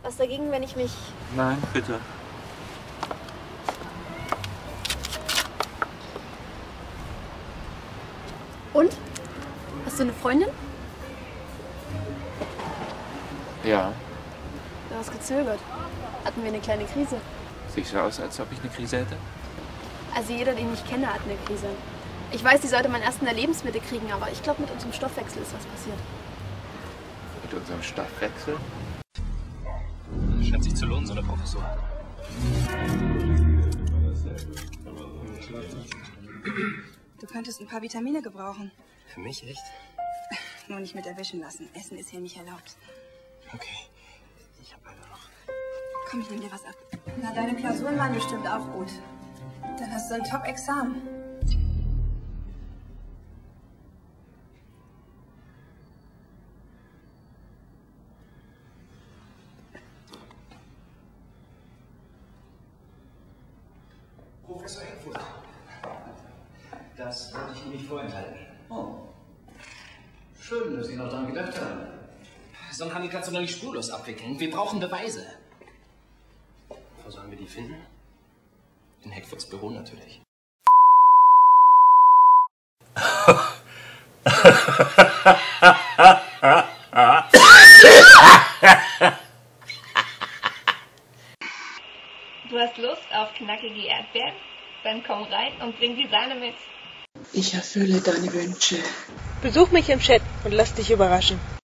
Was dagegen, wenn ich mich... Nein, bitte. Und? Hast du eine Freundin? Ja. Du hast gezögert. Hatten wir eine kleine Krise. Sieht so aus, als ob ich eine Krise hätte. Also jeder, den ich kenne, hat eine Krise. Ich weiß, die sollte man erst in der Lebensmitte kriegen, aber ich glaube, mit unserem Stoffwechsel ist was passiert. Mit unserem Stoffwechsel? Scheint sich zu lohnen, so eine Professur. Du könntest ein paar Vitamine gebrauchen. Für mich, echt? Nur nicht mit erwischen lassen. Essen ist hier nicht erlaubt. Okay. Ich hab leider noch. Komm, ich nehme dir was ab. Na, deine Klausuren waren bestimmt auch gut. Dann hast du ein Top-Examen. Professor Eckfurt. Das wollte ich Ihnen nicht vorenthalten. Oh. Schön, dass Sie noch daran gedacht haben. So kann die Katze doch nicht spurlos abwickeln. Wir brauchen Beweise. Wo sollen wir die finden? In Heckfords Büro natürlich. Du hast Lust auf knackige Erdbeeren? Dann komm rein und bring die Sahne mit. Ich erfülle deine Wünsche. Besuch mich im Chat und lass dich überraschen.